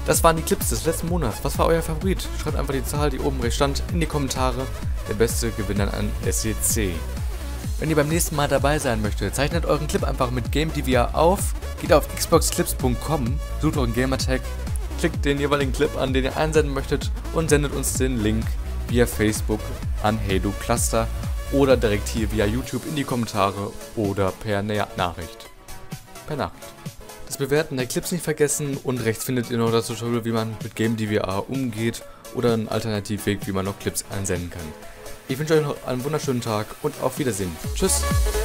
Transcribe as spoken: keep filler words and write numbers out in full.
Das waren die Clips des letzten Monats. Was war euer Favorit? Schreibt einfach die Zahl, die oben rechts stand, in die Kommentare. Der Beste gewinnt dann ein S C C. Wenn ihr beim nächsten Mal dabei sein möchtet, zeichnet euren Clip einfach mit GameDVR auf, geht auf xboxclips punkt com, sucht euren Gamertag, klickt den jeweiligen Clip an, den ihr einsenden möchtet und sendet uns den Link via Facebook an Halo Cluster oder direkt hier via YouTube in die Kommentare oder per Nachricht. Per Nachricht. Das Bewerten der Clips nicht vergessen und rechts findet ihr noch das Tutorial, wie man mit GameDVR umgeht oder einen Alternativweg, wie man noch Clips einsenden kann. Ich wünsche euch noch einen wunderschönen Tag und auf Wiedersehen. Tschüss!